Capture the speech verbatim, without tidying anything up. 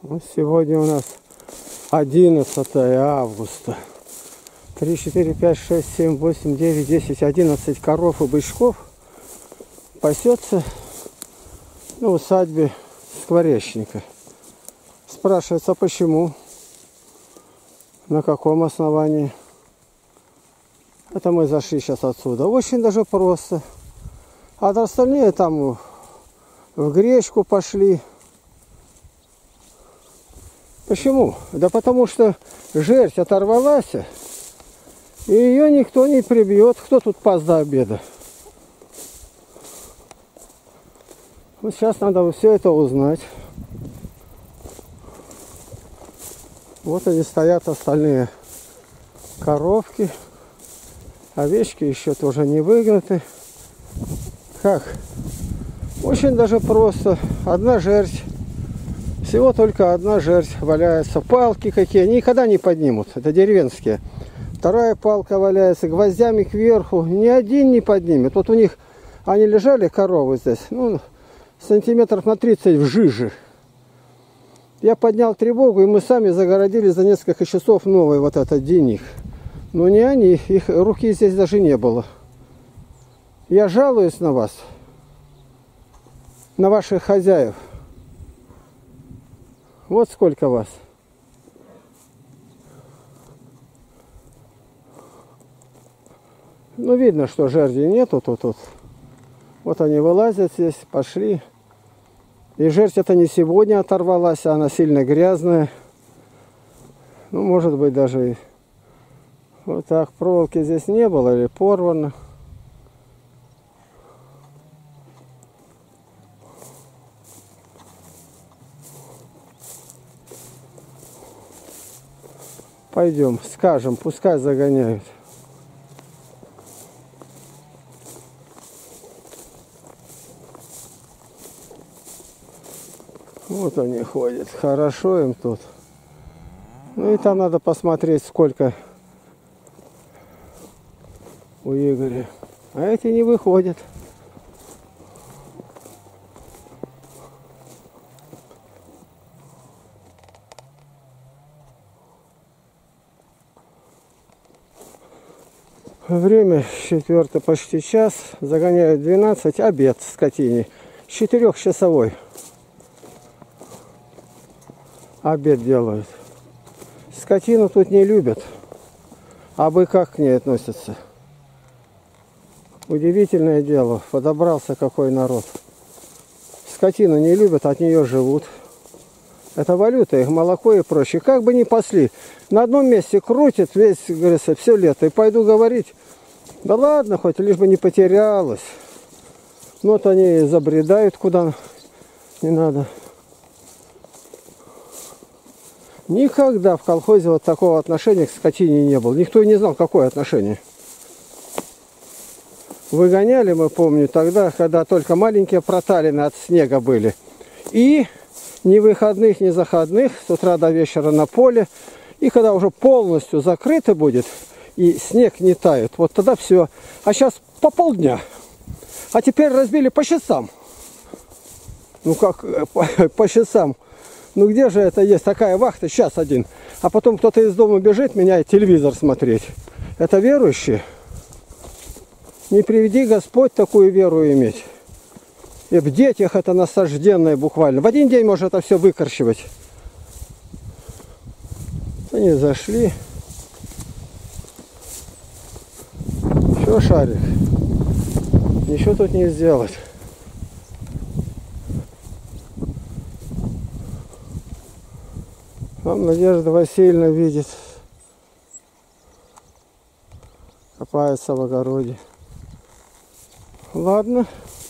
Ну, сегодня у нас одиннадцатое августа. три, четыре, пять, шесть, семь, восемь, девять, десять, одиннадцать коров и бычков пасется на усадьбе скворечника. Спрашивается, почему? На каком основании? Это мы зашли сейчас отсюда. Очень даже просто. А остальные там в гречку пошли. Почему? Да потому что жердь оторвалась, и ее никто не прибьет. Кто тут пас до обеда? Вот сейчас надо все это узнать. Вот они стоят, остальные коровки. Овечки еще тоже не выгнаты. Как? Очень даже просто. Одна жердь. Всего только одна жердь валяется. Палки какие, никогда не поднимут. Это деревенские. Вторая палка валяется, гвоздями кверху. Ни один не поднимет. Вот у них, они лежали, коровы здесь, ну, сантиметров на тридцать в жиже. Я поднял тревогу, и мы сами загородили за несколько часов новый вот этот денег. Но не они, их руки здесь даже не было. Я жалуюсь на вас, на ваших хозяев. Вот сколько вас. Ну, видно, что жерди нету тут, тут. Вот они вылазят здесь, пошли. И жердь это не сегодня оторвалась, а она сильно грязная. Ну, может быть, даже и вот так. Проволоки здесь не было или порвано. Пойдем, скажем, пускай загоняют. Вот они ходят. Хорошо им тут. Ну и там надо посмотреть, сколько у Игоря. А эти не выходят. Время четвертое, почти час. Загоняют двенадцать. Обед скотине. Четырехчасовой. Обед делают. Скотину тут не любят. А вы как к ней относятся? Удивительное дело. Подобрался какой народ. Скотину не любят, от нее живут. Это валюта, их молоко и прочее. Как бы ни пасли. На одном месте крутят весь, говорится, все лето. И пойду говорить, да ладно, хоть лишь бы не потерялось. Ну вот они забредают куда не надо. Никогда в колхозе вот такого отношения к скотине не было. Никто и не знал, какое отношение. Выгоняли, мы помню, тогда, когда только маленькие проталины от снега были. И ни выходных, ни заходных, с утра до вечера на поле. И когда уже полностью закрыто будет, и снег не тает, вот тогда все. А сейчас по полдня. А теперь разбили по часам. Ну как по, по часам? Ну где же это есть? Такая вахта, час один. А потом кто-то из дома бежит, меняет телевизор смотреть. Это верующие? Не приведи Господь такую веру иметь. И в детях это насажденное буквально. В один день может это все выкорчевать. Они зашли. Все, шарик. Ничего тут не сделать. Вам Надежда Васильевна видит. Копается в огороде. Ладно.